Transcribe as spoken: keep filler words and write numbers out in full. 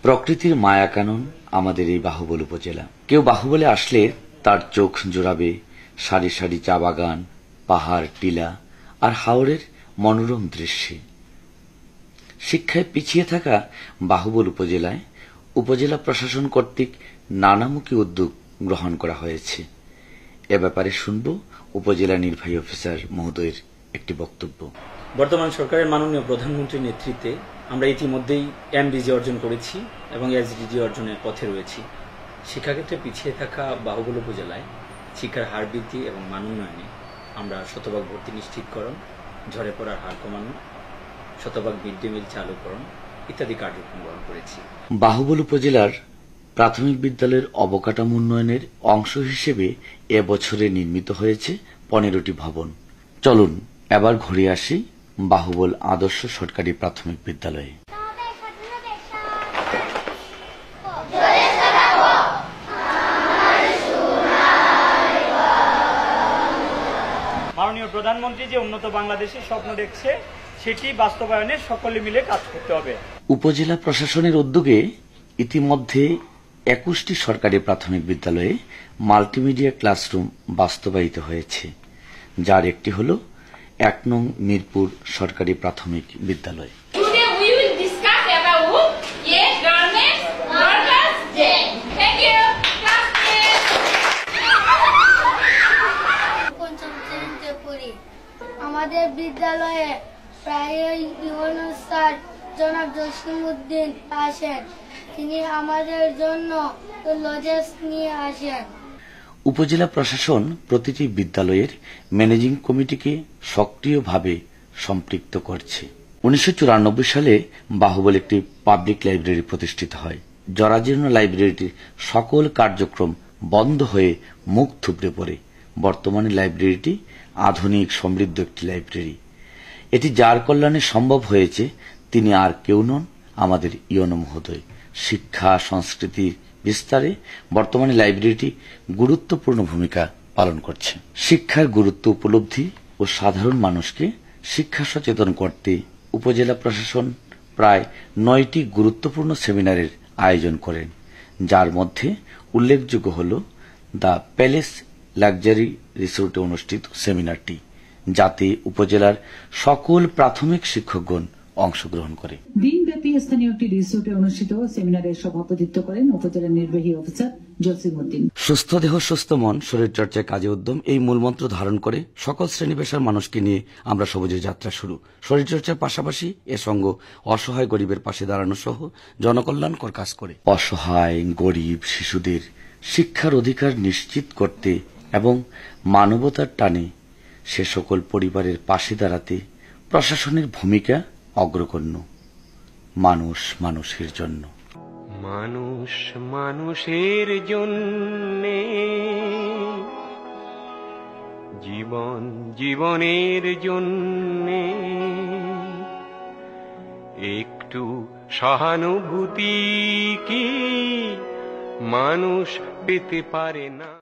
প্রকৃতির মায়া কানন আমাদের এই বাহুবল উপজেলা। কেউ বাহুবলে আসলে তার চোখ জোড়াবে সারি সারি চা বাগান, পাহাড়, টিলা আর হাওরের মনোরম দৃশ্যে। শিক্ষায় পিছিয়ে থাকা বাহুবল উপজেলায় উপজেলা প্রশাসন কর্তৃক নানামুখী উদ্যোগ গ্রহণ করা হয়েছে। এ ব্যাপারে শুনব উপজেলা নির্বাহী অফিসার মহোদয়ের একটি বক্তব্য। বর্তমান সরকারের মাননীয় প্রধানমন্ত্রীর নেতৃত্বে আমরা ইতিমধ্যেই এমডিজি অর্জন করেছি এবং এসডিজি অর্জনের পথে রয়েছি। শিক্ষাক্ষেত্রে পিছিয়ে থাকা বাহুবল উপজেলায় শিক্ষার হার বৃদ্ধি এবং মান উন্নয়নে আমরা শতভাগ ভর্তি নিশ্চিতকরণ, ঝরে পড়ার হার কমানো, শতভাগ মিড ডে মিল চালুকরণ ইত্যাদি কার্যক্রম গ্রহণ করেছি। বাহুবল উপজেলার প্রাথমিক বিদ্যালয়ের অবকাঠামো উন্নয়নের অংশ হিসেবে এ বছরে নির্মিত হয়েছে পনেরোটি ভবন। চলুন এবার ঘুরে আসি বাহুবল আদর্শ সরকারি প্রাথমিক বিদ্যালয়ে। মাননীয় প্রধানমন্ত্রী যে উন্নত বাংলাদেশের স্বপ্ন দেখছে সেটি বাস্তবায়নে সকলে মিলে কাজ করতে হবে। উপজেলা প্রশাসনের উদ্যোগে ইতিমধ্যে একুশটি সরকারি প্রাথমিক বিদ্যালয়ে মাল্টিমিডিয়া ক্লাসরুম বাস্তবায়িত হয়েছে, যার একটি হল এক নং মিরপুর সরকারি প্রাথমিক বিদ্যালয়। আমাদের বিদ্যালয়ে প্রায়ই বিভিন্ন স্যার জনাব জসিম উদ্দিন আসেন, তিনি আমাদের জন্য লজেস নিয়ে আসেন। উপজেলা প্রশাসন প্রতিটি বিদ্যালয়ের ম্যানেজিং কমিটিকে সক্রিয়ভাবে সম্পৃক্ত করছে। উনিশশো চুরানব্বই সালে বাহুবল একটি পাবলিক লাইব্রেরি প্রতিষ্ঠিত হয়। জরাজীর্ণ লাইব্রেরিটির সকল কার্যক্রম বন্ধ হয়ে মুখ থুবড়ে পড়ে। বর্তমানে লাইব্রেরিটি আধুনিক সমৃদ্ধ একটি লাইব্রেরি। এটি যার কল্যাণে সম্ভব হয়েছে তিনি আর কেউ নন, আমাদের ইওনো মহোদয়। শিক্ষা সংস্কৃতি বিস্তারে বর্তমানে লাইব্রেরিটি গুরুত্বপূর্ণ ভূমিকা পালন করছে। শিক্ষার গুরুত্ব উপলব্ধি ও সাধারণ মানুষকে শিক্ষা সচেতন করতে উপজেলা প্রশাসন প্রায় নয়টি গুরুত্বপূর্ণ সেমিনারের আয়োজন করেন, যার মধ্যে উল্লেখযোগ্য হল দ্য প্যালেস লাক্সারি রিসোর্টে অনুষ্ঠিত সেমিনারটি, যাতে উপজেলার সকল প্রাথমিক শিক্ষকগণ অংশগ্রহণ করে। দিনব্যাপী স্থানীয় একটি রিসোর্টে অনুষ্ঠিত সেমিনারের সভাপতিত্ব করেন উপজেলা নির্বাহী অফিসার জসিম উদ্দিন। সুস্থ দেহ সুস্থ মন, শরীর চর্চায় কাজে উদ্যম, এই মূলমন্ত্র ধারণ করে সকল শ্রেণী পেশার মানুষকে নিয়ে আমরা সবুজের যাত্রা শুরু। শরীরচর্চার পাশাপাশি এ সঙ্গ অসহায় গরিবের পাশে দাঁড়ানো সহ জনকল্যাণকর কাজ করে। অসহায় গরিব শিশুদের শিক্ষার অধিকার নিশ্চিত করতে এবং মানবতার টানে সে সকল পরিবারের পাশে দাঁড়াতে প্রশাসনের ভূমিকা অগ্রগণ্য। মানুষ মানুষের জন্য, মানুষ মানুষের জন্য, জীবন জীবনের জন্য, একটু সহানুভূতি কি মানুষ পেতে পারে না?